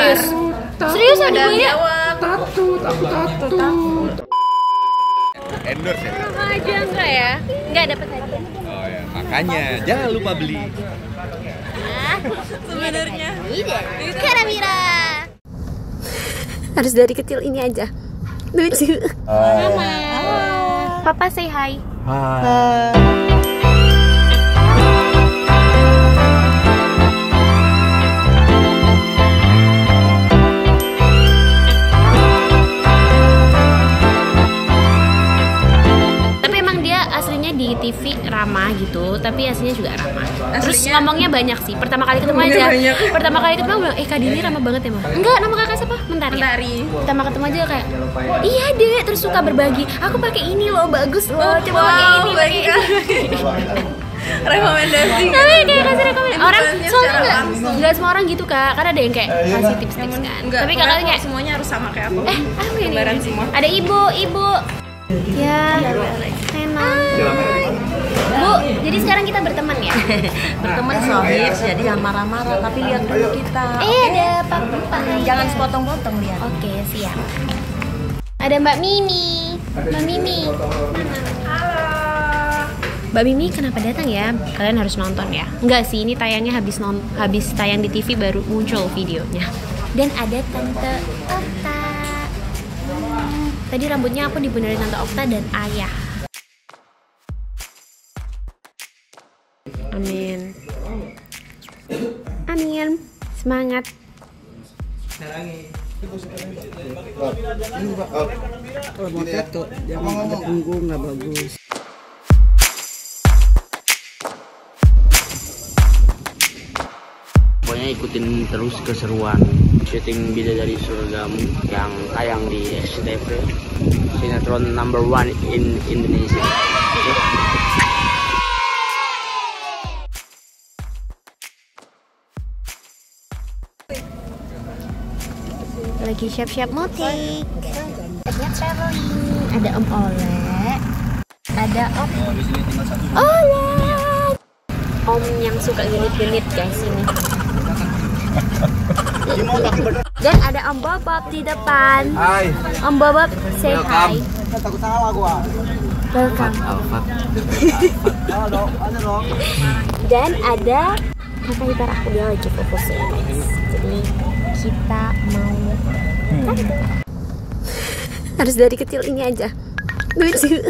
Serius? Serius ada gue ya? Takut. Endorse ya? Sama aja enggak ya? Enggak dapat hadiah. Oh ya, makanya jangan lupa beli. Sebenarnya. Karamira. Harus dari kecil ini aja. Lucu. Mama. Papa say hi. Di TV ramah gitu, tapi aslinya juga ramah. Terus ngomongnya banyak sih. Pertama kali ketemu aja. Pertama kali ketemu bilang, Kak Dini ramah banget ya, Mah. Enggak, nama kakak siapa? Mentari. Pertama ketemu aja kayak, iya deh, terus suka berbagi. Aku pakai ini loh, bagus loh. Coba pakai ini. Rekomendasi. Tapi kayak kasih rekomendasi. Orang soalnya nggak semua orang gitu, Kak. Karena ada yang kayak kasih tips-tips kan. Tapi kakaknya kayak semuanya harus sama kayak aku. aku ini. Semua. Ada ibu. Ya, enak. Bu, jadi sekarang kita berteman ya? Berteman sohib, jadi jangan marah-marah, tapi lihat dulu kita. Ada papa. Jangan sepotong-potong lihat. Oke, siap. Ada Mbak Mimi. Mbak Mimi. Halo. Mbak Mimi kenapa datang ya? Kalian harus nonton ya. Enggak sih, ini tayangnya habis tayang di TV baru muncul videonya. Dan ada Tante Okta. Tadi rambutnya aku dibenerin Tante Okta dan Ayah. Amin. Semangat. Kalau mau tato, jangan ada punggung, nggak bagus. Pokoknya ikutin terus keseruan syuting Bidadari Surgamu yang tayang di SCTV, sinetron number 1 in Indonesia. Lagi siap-siap mudik. Ada traveling. Ada Om Ole. Ada Om Ole. Om yang suka genit-genit guys ini. Dan ada Om Bobot di depan. Hai. Om Bobot say hi. Takut salah gua. Welcome. Dan ada kakak ipar aku, dia lagi fokusin guys. Jadi kita mau harus dari kecil ini aja. Lucu.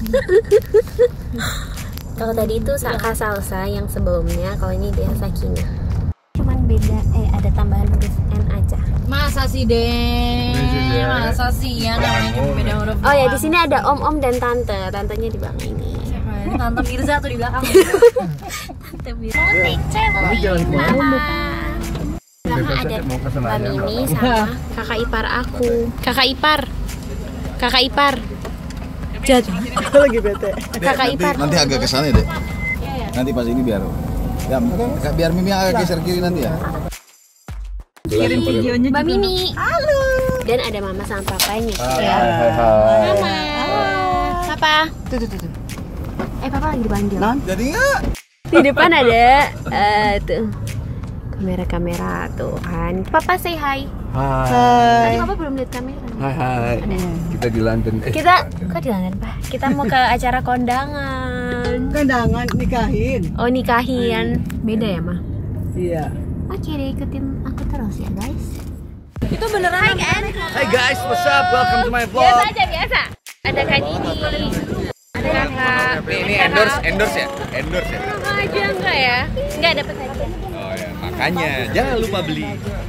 Kalau tadi itu Kak Salsa yang sebelumnya, kalau ini dia Sakina. Cuman beda, ada tambahan huruf N aja. Masa sih deh? Masa sih ya namanya cuma beda huruf. Oh ya, di sini ada Om dan Tante. Tantenya di belakang ini. Tante Mirza tuh di belakang. Tante Mirza. Mudik traveling. Sama ada Mbak Mimi sama kakak ipar aku. Kakak ipar. Jatuh. Lagi bete. Kakak ipar. Nanti agak ke sana deh. Nanti pas ini biar Mimi agak geser kiri nanti ya. Kirim videonya Mbak juga. Mimi. Halo. Dan ada Mama sama Papanya. Ya. Mama. Papa. Tuh. Papa lagi dipanggil. Jadi enggak? Di depan ada tuh kamera tuh kan. Papa say hi. Tadi Papa belum lihat kamera. Hai. Kita di London. Kita kok di London, Pak? Kita mau ke acara kondangan. Kondangan nikahin. Oh, nikahin. Beda ya, Ma? Iya. Oke deh, ikutin aku terus ya, guys. Itu beneran. Hai kan? Hey guys, what's up? Welcome to my vlog. Biasa aja, biasa. Ada Kak Dini. Ada Kakak. Ini endorse ya? Sama aja enggak ya? Enggak dapat hadiah. Oh ya, makanya jangan lupa beli.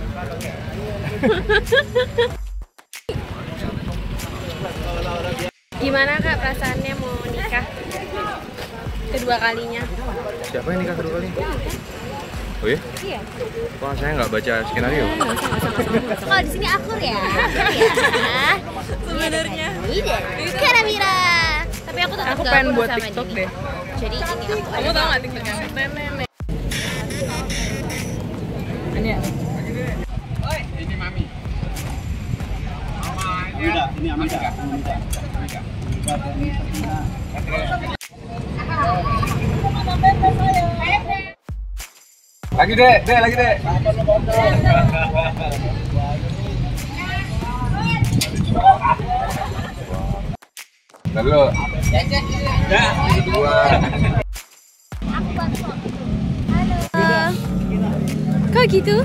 Gimana Kak perasaannya mau nikah kedua kalinya? Siapa yang nikah kedua kali? Oh ya? Iya. Kok saya nggak baca skenario? Kalau di sini akur ya. Sebenarnya. Iya. Karamira. Tapi aku tetap gak pengen akur buat sama TikTok Dini. deh. Jadi ini aku Kamu tau nggak TikToknya? Nenek. Ini ya. Ini Amanda. Lagi deh, lagi deh. Dulu. Dua. Kok gitu?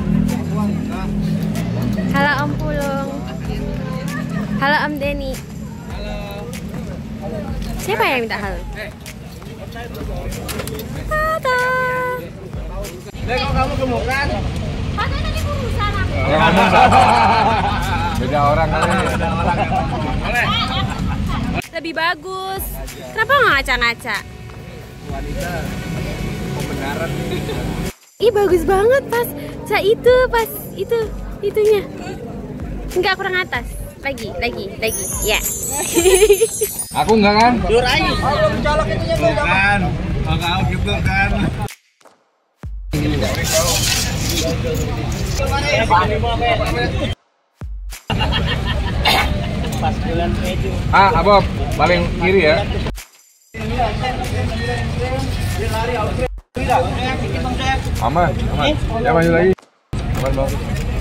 Halo Om Pulung. Halo Om Denny. Siapa yang minta halo? Halo. Kok kamu gemukan? Halo tadi urusan aku. Beda orang kali. Lebih bagus. Kenapa nggak ngaca-ngaca? Wanita pembenaran. Ih bagus banget pas itunya. Enggak kurang atas. Lagi. Ya. Aku enggak kan? Durai. Bukan. Kamu gitu kan. Abop, paling kiri ya. Aman. Ya maju lagi. Aman bang.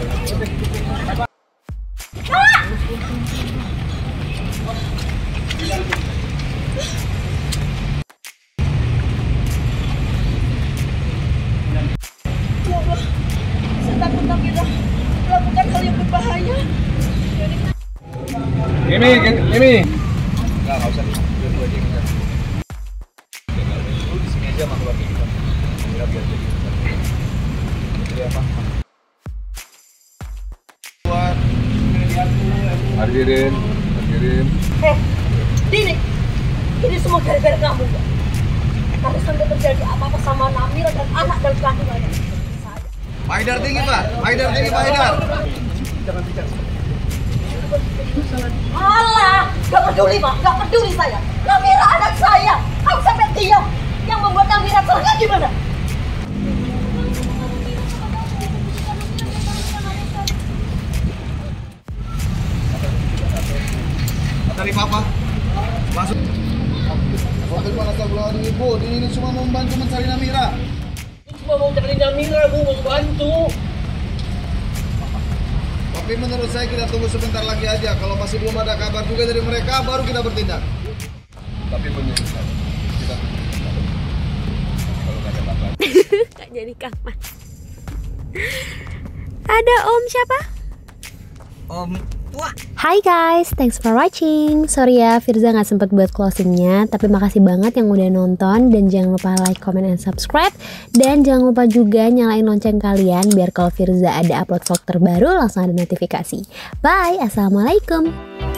Ini. Enggak usah. Dua aja enggak. Di sini aja makhluk kita. Biar jadi. Jadi apa? Buat hadirin. Ini semua gara-gara kamu. Kalau sampai terjadi apa-apa sama Namira dan anak dan kandungannya. Haidar tinggi Pak. Haidar. Alah, gak peduli Pak, gak peduli saya. Namira anak saya. Kamu sampai diam. Yang membuat Namira celaka gimana? Dari Papa. Masuk. Ibu, ini cuma mau membantu mencari Namira. Cuma mau cari Namira, Bu, mau bantu. Tapi menurut saya kita tunggu sebentar lagi aja. Kalau masih belum ada kabar juga dari mereka, baru kita bertindak. Tapi menyesal. Kita kalau nggak ada kabar. Gak jadi kapan? Ada Om siapa? Om Tua. Hai guys, thanks for watching. Sorry ya, Firza gak sempet buat closingnya. Tapi makasih banget yang udah nonton. Dan jangan lupa like, comment, and subscribe. Dan jangan lupa juga nyalain lonceng kalian biar kalau Firza ada upload vlog terbaru langsung ada notifikasi. Bye, assalamualaikum.